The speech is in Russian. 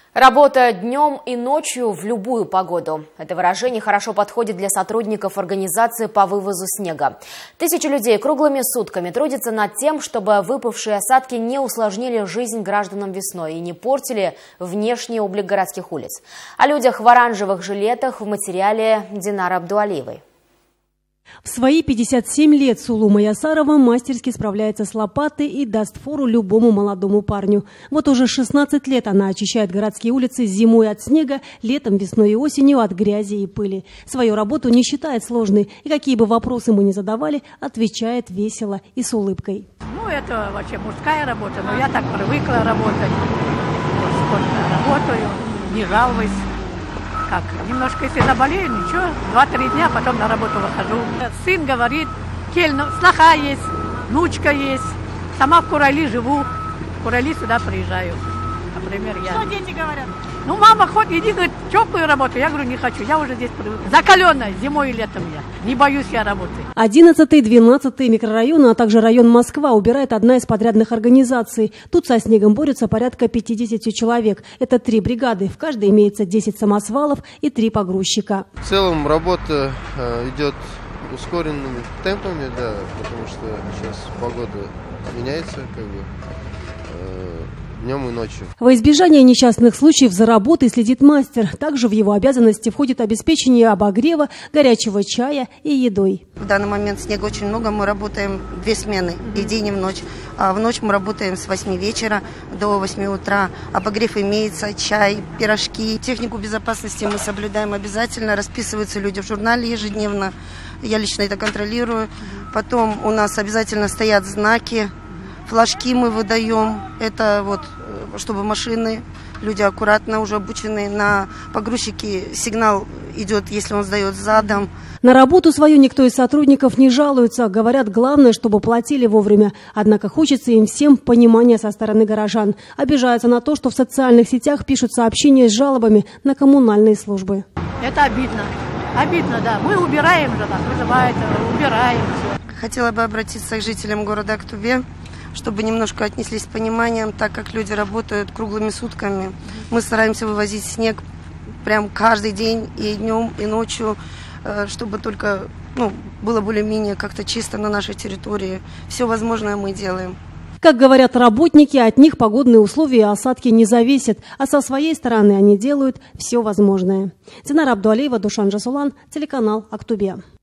Работа днем и ночью в любую погоду. Это выражение хорошо подходит для сотрудников организации по вывозу снега. Тысячи людей круглыми сутками трудятся над тем, чтобы выпавшие осадки не усложнили жизнь гражданам весной и не портили внешний облик городских улиц. О людях в оранжевых жилетах в материале Динары Абдуалиевой. В свои 57 лет Сулу Маясарова мастерски справляется с лопатой и даст фору любому молодому парню. Вот уже 16 лет она очищает городские улицы зимой от снега, летом, весной и осенью от грязи и пыли. Свою работу не считает сложной, и какие бы вопросы мы ни задавали, отвечает весело и с улыбкой. Это вообще мужская работа, но я так привыкла работать. Сколько работаю, не жалуюсь. Как? Немножко, если заболею, ничего, 2-3 дня, потом на работу выхожу. Сын говорит, сноха есть, внучка есть. Сама в Курали живу, в Курали сюда приезжаю. Например, я. Что дети говорят? Ну, мама, хоть иди, говорит, теплую работу. Я говорю, не хочу, я уже здесь привыкла. Закаленная, зимой и летом я. Не боюсь я работы. 11-12 микрорайоны, а также район Москва убирает одна из подрядных организаций. Тут со снегом борются порядка 50 человек. Это 3 бригады. В каждой имеется 10 самосвалов и 3 погрузчика. В целом работа идет ускоренными темпами, да, потому что сейчас погода меняется, днем и ночью. Во избежание несчастных случаев за работой следит мастер. Также в его обязанности входит обеспечение обогрева, горячего чая и едой. В данный момент снега очень много. Мы работаем 2 смены, и день, и в ночь. А в ночь мы работаем с 8 вечера до 8 утра. Обогрев имеется, чай, пирожки. Технику безопасности мы соблюдаем обязательно. Расписываются люди в журнале ежедневно. Я лично это контролирую. Потом у нас обязательно стоят знаки. Флажки мы выдаем, это вот, чтобы машины, люди аккуратно уже обучены, на погрузчике сигнал идет, если он сдает задом. На работу свою никто из сотрудников не жалуется. Говорят, главное, чтобы платили вовремя. Однако хочется им всем понимания со стороны горожан. Обижаются на то, что в социальных сетях пишут сообщения с жалобами на коммунальные службы. Это обидно. Обидно, да. Мы убираем же, нас вызывают, убираем. Хотела бы обратиться к жителям города Актубе, чтобы немножко отнеслись с пониманием, так как люди работают круглыми сутками. Мы стараемся вывозить снег прям каждый день, и днем, и ночью, чтобы только было более-менее как-то чисто на нашей территории. Все возможное мы делаем. Как говорят работники, от них погодные условия и осадки не зависят, а со своей стороны они делают все возможное. Динара Абдуалиева, Душан Жасулан, телеканал Актубе.